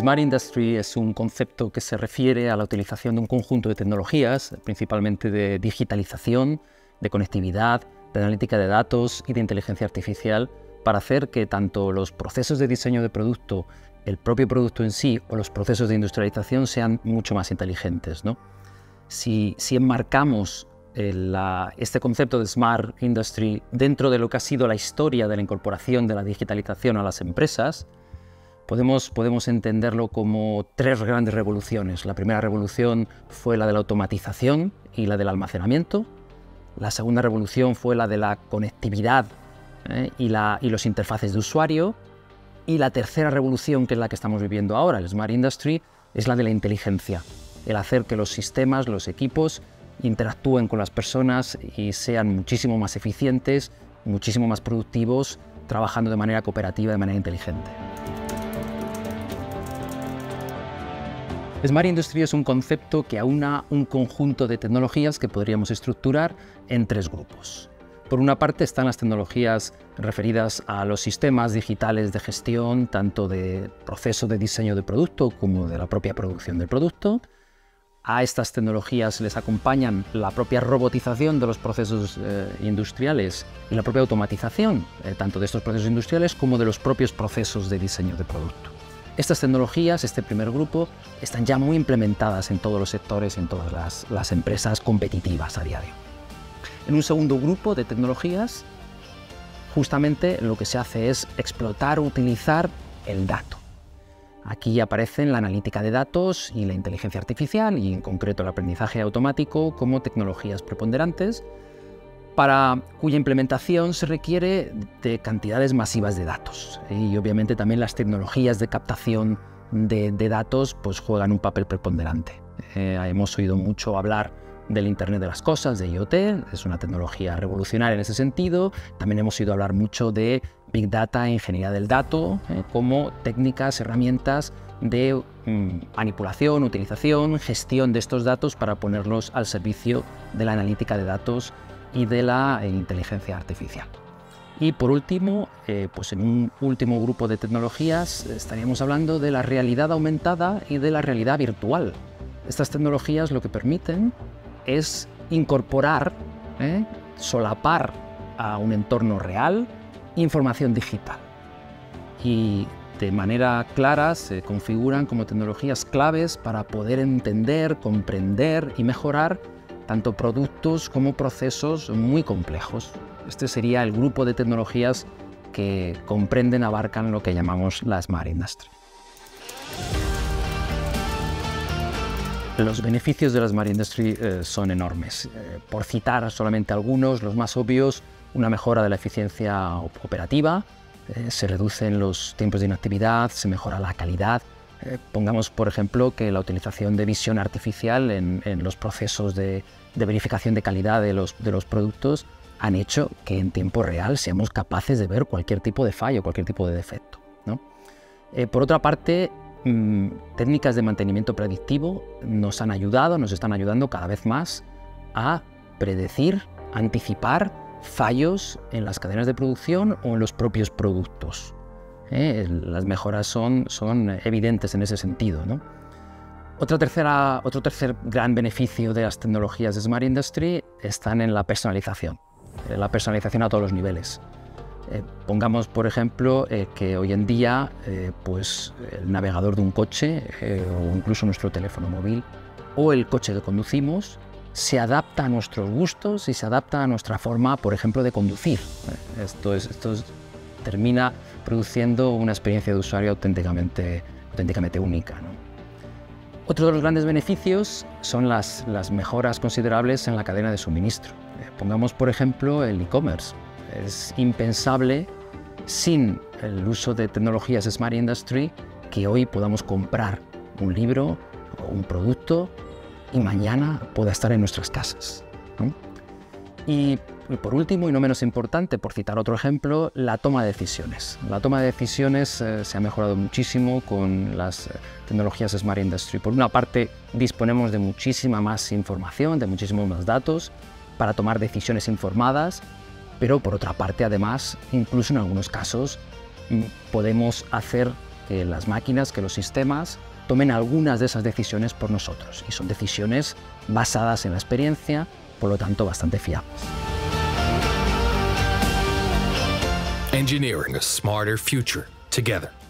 Smart Industry es un concepto que se refiere a la utilización de un conjunto de tecnologías, principalmente de digitalización, de conectividad, de analítica de datos y de inteligencia artificial, para hacer que tanto los procesos de diseño de producto, el propio producto en sí o los procesos de industrialización sean mucho más inteligentes, ¿no? Si enmarcamos este concepto de Smart Industry dentro de lo que ha sido la historia de la incorporación de la digitalización a las empresas, podemos entenderlo como tres grandes revoluciones. La primera revolución fue la de la automatización y la del almacenamiento. La segunda revolución fue la de la conectividad y los interfaces de usuario. Y la tercera revolución, que es la que estamos viviendo ahora, el Smart Industry, es la de la inteligencia. El hacer que los sistemas, los equipos, interactúen con las personas y sean muchísimo más eficientes, muchísimo más productivos, trabajando de manera cooperativa, de manera inteligente. Smart Industry es un concepto que aúna un conjunto de tecnologías que podríamos estructurar en tres grupos. Por una parte están las tecnologías referidas a los sistemas digitales de gestión, tanto de proceso de diseño de producto como de la propia producción del producto. A estas tecnologías les acompañan la propia robotización de los procesos industriales y la propia automatización, tanto de estos procesos industriales como de los propios procesos de diseño de producto. Estas tecnologías, este primer grupo, están ya muy implementadas en todos los sectores, en todas las empresas competitivas a diario. En un segundo grupo de tecnologías, justamente lo que se hace es explotar o utilizar el dato. Aquí aparecen la analítica de datos y la inteligencia artificial, y en concreto el aprendizaje automático, como tecnologías preponderantes, para cuya implementación se requiere de cantidades masivas de datos. Y obviamente también las tecnologías de captación de datos pues juegan un papel preponderante. Hemos oído mucho hablar del Internet de las Cosas, de IoT, es una tecnología revolucionaria en ese sentido. También hemos oído hablar mucho de Big Data e ingeniería del dato, como técnicas, herramientas de manipulación, utilización, gestión de estos datos para ponerlos al servicio de la analítica de datos y de la inteligencia artificial. Y por último, pues en un último grupo de tecnologías estaríamos hablando de la realidad aumentada y de la realidad virtual. Estas tecnologías lo que permiten es incorporar, solapar a un entorno real información digital. Y de manera clara se configuran como tecnologías claves para poder entender, comprender y mejorar tanto productos como procesos muy complejos. Este sería el grupo de tecnologías que comprenden, abarcan lo que llamamos la Smart Industry. Los beneficios de la Smart Industry son enormes. Por citar solamente algunos, los más obvios: una mejora de la eficiencia operativa, se reducen los tiempos de inactividad, se mejora la calidad. Pongamos, por ejemplo, que la utilización de visión artificial en los procesos de verificación de calidad de los productos han hecho que en tiempo real seamos capaces de ver cualquier tipo de fallo, cualquier tipo de defecto, ¿no? Por otra parte, técnicas de mantenimiento predictivo nos están ayudando cada vez más a predecir, anticipar fallos en las cadenas de producción o en los propios productos. Las mejoras son evidentes en ese sentido, ¿no? Otro tercer gran beneficio de las tecnologías de Smart Industry están en la personalización a todos los niveles. Pongamos, por ejemplo, que hoy en día pues el navegador de un coche o incluso nuestro teléfono móvil o el coche que conducimos se adapta a nuestros gustos y se adapta a nuestra forma, por ejemplo, de conducir. Esto termina produciendo una experiencia de usuario auténticamente única, ¿no? Otro de los grandes beneficios son las mejoras considerables en la cadena de suministro. Pongamos, por ejemplo, el e-commerce. Es impensable, sin el uso de tecnologías Smart Industry, que hoy podamos comprar un libro o un producto y mañana pueda estar en nuestras casas, ¿no? Y por último, y no menos importante, por citar otro ejemplo, la toma de decisiones. La toma de decisiones se ha mejorado muchísimo con las tecnologías Smart Industry. Por una parte, disponemos de muchísima más información, de muchísimos más datos para tomar decisiones informadas, pero por otra parte, además, incluso en algunos casos, podemos hacer que las máquinas, que los sistemas tomen algunas de esas decisiones por nosotros. Y son decisiones basadas en la experiencia, por lo tanto bastante fiables. Engineering a smarter future together.